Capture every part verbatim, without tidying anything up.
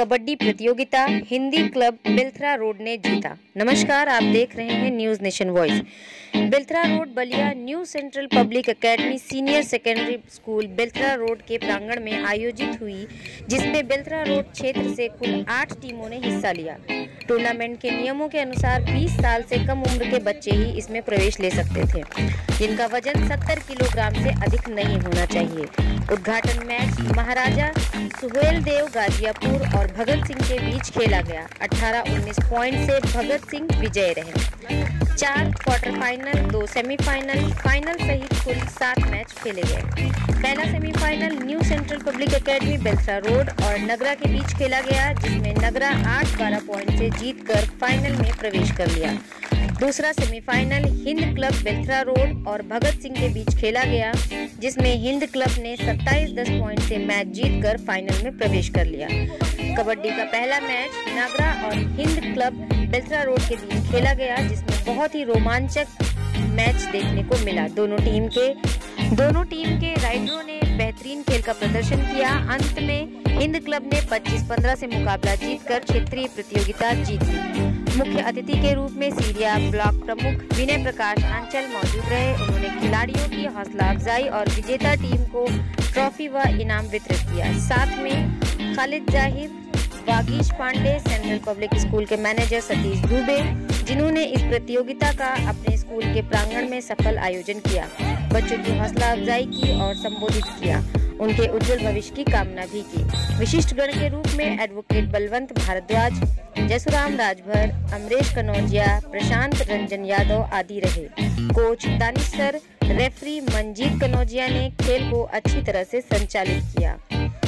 कबड्डी प्रतियोगिता Hindi club Belthara road ने जीता। नमस्कार, आप देख रहे हैं News Nation Voice. Belthara Road Ballia New central Public Academy Senior Secondary School Belthara Road के प्रांगण में आयोजित हुई, जिसमें बेलथरा रोड क्षेत्र से कुल आठ टीमों ने हिस्सा लिया। टूर्नामेंट के नियमों के अनुसार बीस साल से कम उम्र के बच्चे ही इसमें प्रवेश ले सकते थे, जिनका वजन सत्तर किलोग्राम से अधिक नहीं होना चाहिए। उद्घाटन मैच महाराजा सुहेल देव गाजियापुर और भगत सिंह के बीच खेला गया। अठारह उन्नीस पॉइंट से भगत सिंह विजय रहे। चार क्वार्टर फाइनल, दो सेमीफाइनल, फाइनल सहित कुल सात मैच खेले गए। पहला semifinal New central Public Academy Belthara road और नगरा के बीच खेला गया, जिसमें नगरा आठ बारह पॉइंट से जीतकर फाइनल में प्रवेश कर लिया। दूसरा semifinal Hind club Belthara road और भगत सिंह के बीच खेला गया, जिसमें हिंद क्लब ने सत्ताईस दस पॉइंट से मैच जीतकर फाइनल में प्रवेश कर लिया। कबड्डी का पहला मैच नागरा और हिंद क्लब बेलथरा रोड के बीच खेला गया, जिसमें बहुत ही रोमांचक मैच देखने को मिला। दोनों टीम के दोनों टीम के राइडरों ने बेहतरीन खेल का प्रदर्शन किया। अंत में हिंद क्लब ने पच्चीस पंद्रह से मुकाबला जीतकर क्षेत्रीय प्रतियोगिता जीत ली। मुख्य अतिथि के रूप में सीरिया ब्लॉक प्रमुख विनय प्रकाश आंचल मौजूद रहे। उन्होंने खिलाड़ियों की हौसला अफजाई और विजेता टीम को ट्रॉफी व इनाम वितरित किया। साथ में Khalid Zahir, Vagish Pandey, central public school के मैनेजर सतीश दुबे, जिन्होंने इस प्रतियोगिता का अपने स्कूल के प्रांगण में सफल आयोजन किया, बच्चों की हौसला अफजाई की और संबोधित किया, उनके उज्जवल भविष्य की कामना भी की। विशिष्ट गण के रूप में एडवोकेट बलवंत भारद्वाज, जसुराम राजभर, अमरेश कनौजिया, प्रशांत रंजन यादव आदि रहे। Coach Danish sir, referee Manjeet Kanaujia ने खेल को अच्छी तरह से संचालित किया।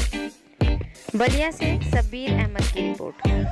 बलिया से सबीर अहमद की रिपोर्ट।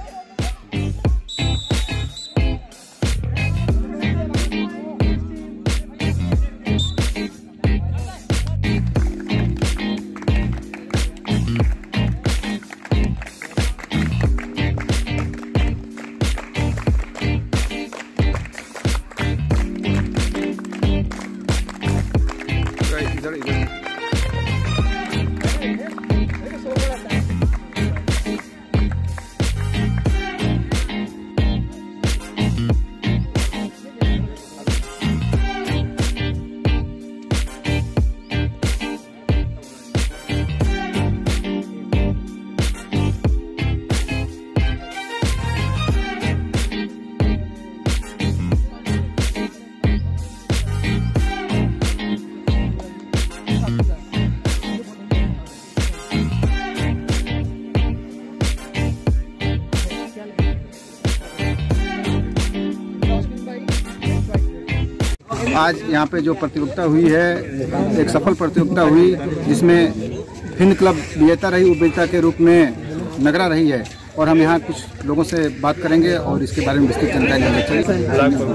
आज यहाँ पे जो प्रतियोगिता हुई है, एक सफल प्रतियोगिता हुई, जिसमें हिंद क्लब विजेता रही, उपविजेता के रूप में नगरा रही है। और हम यहाँ कुछ लोगों से बात करेंगे और इसके बारे में विस्तृत जानकारी लेना चाहिए।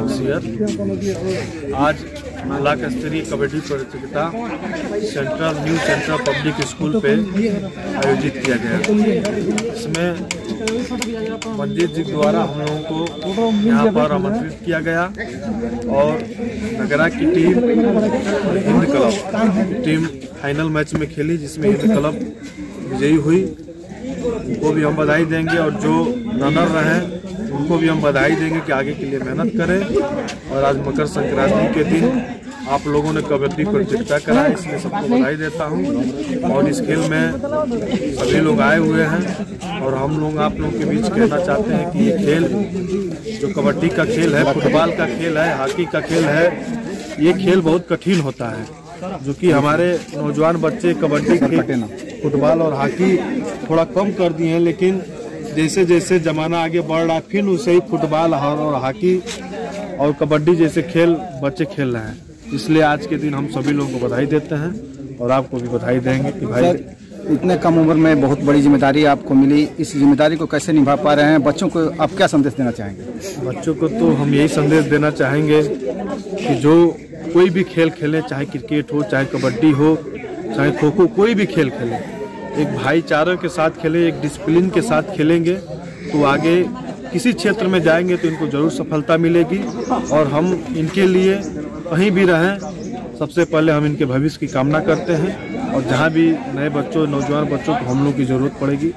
आज ब्लॉक स्तरीय कबड्डी प्रतियोगिता central new central public school पे आयोजित किया गया। इसमें पंडित जी द्वारा हम लोगों को यहाँ पर आमंत्रित किया गया और नगरा की टीम और Hind club team final match में खेली, जिसमें हिंद क्लब विजयी हुई। उनको भी हम बधाई देंगे और जो रनर रहे उनको भी हम बधाई देंगे कि आगे के लिए मेहनत करें। और आज मकर संक्रांति के दिन आप लोगों ने कबड्डी प्रतियोगिता करा, इसलिए सबको बधाई देता हूं। और इस खेल में सभी लोग आए हुए हैं और हम लोग आप लोगों के बीच कहना चाहते हैं कि ये खेल जो कबड्डी का खेल है, फुटबॉल का खेल है, हॉकी का खेल है, ये खेल बहुत कठिन होता है, जो कि हमारे नौजवान बच्चे कबड्डी खेल, फुटबॉल और हॉकी थोड़ा कम कर दिए हैं। लेकिन जैसे जैसे ज़माना आगे बढ़ रहा है, फिर उसे ही फुटबॉल और हॉकी और कबड्डी जैसे खेल बच्चे खेल रहे हैं। इसलिए आज के दिन हम सभी लोगों को बधाई देते हैं और आपको भी बधाई देंगे कि भाई इतने कम उम्र में बहुत बड़ी जिम्मेदारी आपको मिली। इस जिम्मेदारी को कैसे निभा पा रहे हैं? बच्चों को आप क्या संदेश देना चाहेंगे? बच्चों को तो हम यही संदेश देना चाहेंगे कि जो कोई भी खेल खेले, चाहे क्रिकेट हो, चाहे कबड्डी हो, चाहे खो खो, कोई भी खेल खेले, एक भाईचारे के साथ खेले, एक डिसिप्लिन के साथ खेलेंगे तो आगे किसी क्षेत्र में जाएंगे तो इनको जरूर सफलता मिलेगी। और हम इनके लिए कहीं भी रहें, सबसे पहले हम इनके भविष्य की कामना करते हैं। और जहाँ भी नए बच्चों, नौजवान बच्चों को हम लोग की ज़रूरत पड़ेगी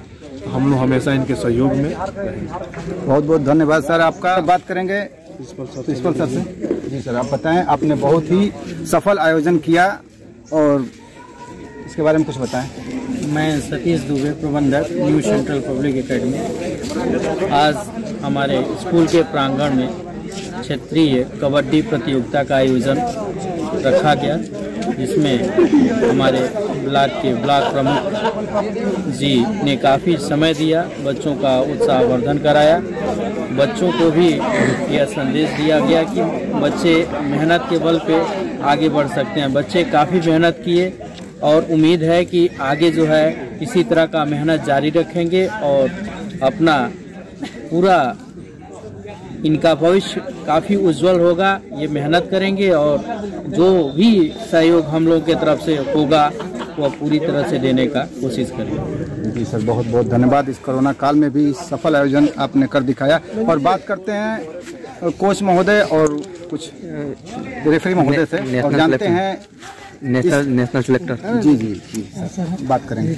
हम लोग हमेशा इनके सहयोग में रहेंगे। बहुत बहुत धन्यवाद सर आपका। बात करेंगे प्रिंसिपल सर से। जी सर, आप बताएं, आपने बहुत ही सफल आयोजन किया और इसके बारे में कुछ बताएं। मैं सतीश दुबे, प्रबंधक न्यू सेंट्रल पब्लिक एकेडमी। आज हमारे स्कूल के प्रांगण में क्षेत्रीय कबड्डी प्रतियोगिता का आयोजन रखा गया, जिसमें हमारे ब्लॉक के ब्लॉक प्रमुख जी ने काफ़ी समय दिया, बच्चों का उत्साहवर्धन कराया। बच्चों को भी यह संदेश दिया गया कि बच्चे मेहनत के बल पे आगे बढ़ सकते हैं। बच्चे काफ़ी मेहनत किए और उम्मीद है कि आगे जो है इसी तरह का मेहनत जारी रखेंगे और अपना पूरा इनका भविष्य काफ़ी उज्जवल होगा। ये मेहनत करेंगे और जो भी सहयोग हम लोगों की तरफ से होगा वह पूरी तरह से देने का कोशिश करेंगे। जी सर, बहुत बहुत धन्यवाद। इस कोरोना काल में भी सफल आयोजन आपने कर दिखाया। और बात करते हैं कोच महोदय और कुछ रेफरी महोदय से, और जानते हैं नेशनल नेशनल सिलेक्टर। जी जी जी सर, बात करेंगे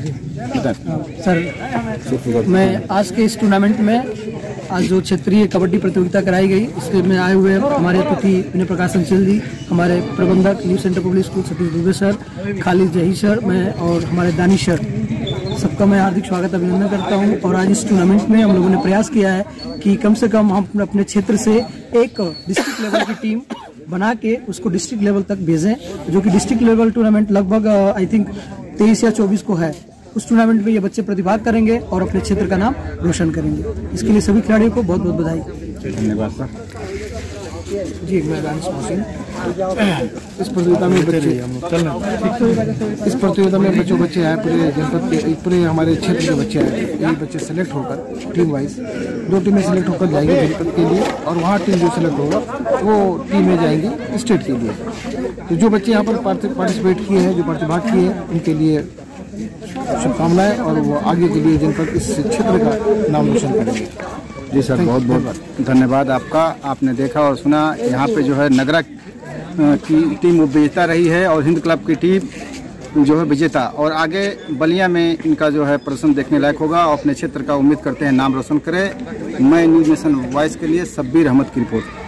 सर। मैं आज के इस टूर्नामेंट में आज जो क्षेत्रीय कबड्डी प्रतियोगिता कराई गई, इसके में आए हुए हमारे अतिथि विनय प्रकाश संचल जी, हमारे प्रबंधक new central public school Satish Dubey sir, Khalid Zahi sir, मैं और हमारे दानिश सर, सबका मैं हार्दिक स्वागत अभिनंदन करता हूं। और आज इस टूर्नामेंट में हम लोगों ने प्रयास किया है कि कम से कम हम अपने क्षेत्र से एक डिस्ट्रिक्ट लेवल की टीम बना के उसको डिस्ट्रिक्ट लेवल तक भेजें, जो कि डिस्ट्रिक्ट लेवल टूर्नामेंट लगभग आई थिंक तेईस या चौबीस को है। उस टूर्नामेंट में ये बच्चे प्रतिभाग करेंगे और अपने क्षेत्र का नाम रोशन करेंगे। इसके लिए सभी खिलाड़ियों को बहुत बहुत बधाई। धन्यवाद सर। जी, मैं दानिश मोहसिन। इस प्रतियोगिता में बच्चे इस प्रतियोगिता में बच्चों बच्चे आए, पूरे जनपद के, पूरे हमारे क्षेत्र के बच्चे आए। ये बच्चे सेलेक्ट होकर टीम वाइज दो टीमें सेलेक्ट होकर जाएंगे जनपद के लिए, और वहाँ टीम जो सेलेक्ट होगा वो टीमें जाएंगी स्टेट के लिए। तो जो बच्चे यहाँ पर पार्टिसिपेट किए हैं, जो प्रतिभाग किए हैं, उनके लिए शुभकामनाएं, और वो आगे के लिए जनपद इस क्षेत्र का नाम रोशन करेंगे। जी सर, बहुत बहुत धन्यवाद आपका। आपने देखा और सुना, यहाँ पे जो है नगरा की टीम विजेता रही है और हिंद क्लब की टीम जो है विजेता, और आगे बलिया में इनका जो है प्रदर्शन देखने लायक होगा और अपने क्षेत्र का उम्मीद करते हैं नाम रोशन करें। मैं न्यूज़ नेशन वॉइस के लिए शब्बीर अहमद की रिपोर्ट।